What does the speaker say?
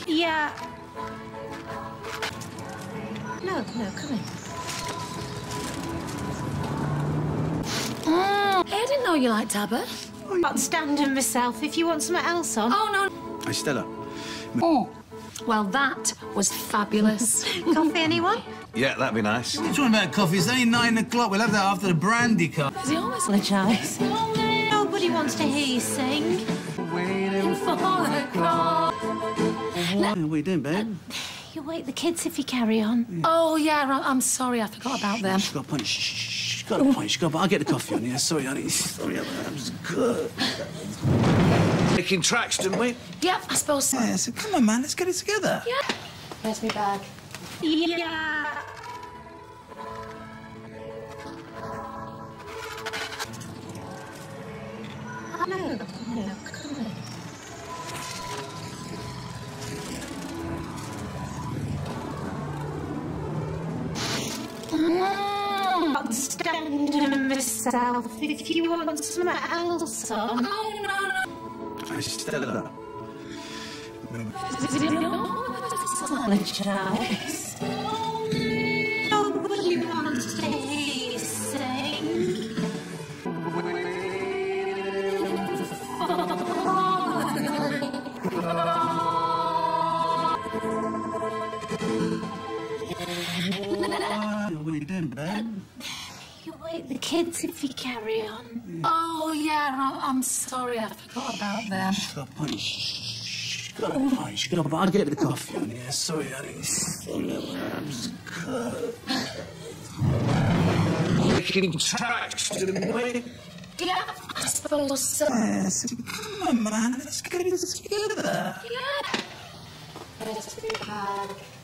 Yeah. No, come in. Hey, I didn't know you liked Abbott. I'm not standing myself if you want something else on. Oh, no. Hey, Stella. Oh, well, that was fabulous. Coffee, anyone? Yeah, that'd be nice. What are you talking about coffee? It's only 9 o'clock. We'll have that after the brandy cup. Is he always Apologise. Nobody wants to hear you sing. waiting for the call? What are we doing, babe? You'll wake the kids if you carry on. Oh, yeah, I'm sorry. I forgot about them. She's got a point. She's got a point. She's got a point. I'll get the coffee on. Yeah, sorry, honey. Sorry, that was good. Making tracks, didn't we? Yeah, I suppose so. Yeah, so come on, man. Let's get it together. Yeah. Where's my bag? Yeah. No, come in. I'm standing myself if you want something else on. Oh, no. Hey, Stella. Apologise. Nobody wants to hear you sing. What are you doing, babe? You wake the kids if you carry on. Oh, yeah, I'm sorry. I forgot about them. She's got a point. She's got a point. She's got a point. I'll get the coffee on. Yeah, sorry, honey. That was good. Making tracks, didn't we? Yeah, I suppose so. Yes, come on, man. Let's get it together. Yeah. Where's my bag?